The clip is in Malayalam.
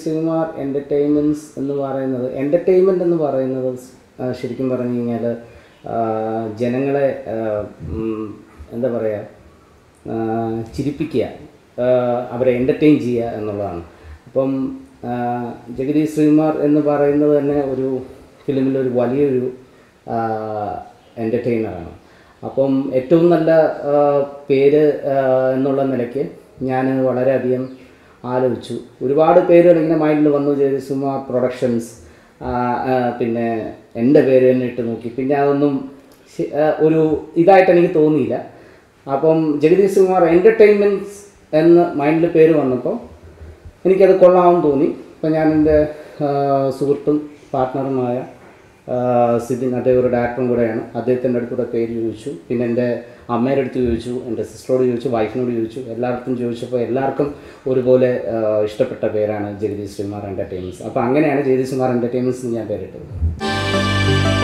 ശ്രീകുമാർ എൻ്റർടൈൻമെൻറ്റ്സ് എന്ന് പറയുന്നത്, എൻ്റർടൈൻമെൻ്റ് എന്ന് പറയുന്നത് ശരിക്കും പറഞ്ഞു കഴിഞ്ഞാൽ ജനങ്ങളെ എന്താ പറയുക, ചിരിപ്പിക്കുക, അവരെ എൻ്റർടൈൻ ചെയ്യുക എന്നുള്ളതാണ്. അപ്പം ജഗദീഷ് ശ്രീകുമാർ എന്ന് പറയുന്നത് തന്നെ ഒരു ഫിലിമിലൊരു വലിയൊരു എൻ്റർടൈനറാണ്. അപ്പം ഏറ്റവും നല്ല പേര് എന്നുള്ള നിലയ്ക്ക് ഞാൻ വളരെയധികം ആലോചിച്ചു. ഒരുപാട് പേരുകൾ ഇങ്ങനെ മൈൻഡിൽ വന്നു. ജഗദീഷ് ശ്രീകുമാർ പ്രൊഡക്ഷൻസ്, പിന്നെ എൻ്റെ പേര് തന്നെ ഇട്ട് നോക്കി. പിന്നെ അതൊന്നും ഒരു ഇതായിട്ട് എനിക്ക് തോന്നിയില്ല. അപ്പം ജഗദീഷ് ശ്രീകുമാർ എൻ്റർടൈൻമെൻറ്റ്സ് എന്ന് മൈൻഡിൽ പേര് വന്നപ്പോൾ എനിക്കത് കൊള്ളാമെന്ന് തോന്നി. അപ്പോൾ ഞാൻ എൻ്റെ സുഹൃത്തും പാർട്ട്ണറുമായ സിദിൻ, അദ്ദേഹം ഒരു ഡയറക്ടറും കൂടെയാണ്. അദ്ദേഹത്തിൻ്റെ അടുത്തൂടെ പേര് ചോദിച്ചു. പിന്നെ എൻ്റെ അമ്മയുടെ അടുത്ത് ചോദിച്ചു, എൻ്റെ സിസ്റ്ററോട് ചോദിച്ചു, വൈഫിനോട് ചോദിച്ചു. എല്ലാവർക്കും ചോദിച്ചപ്പോൾ എല്ലാവർക്കും ഒരുപോലെ ഇഷ്ടപ്പെട്ട പേരാണ് ജഗദീഷ് ശ്രീകുമാർ എൻ്റർടൈൻമെൻറ്റ്സ്. അപ്പോൾ അങ്ങനെയാണ് ജഗദീഷ് ശ്രീകുമാർ എൻ്റർടൈൻമെൻറ്റ്സ് ഞാൻ പേരിട്ടത്.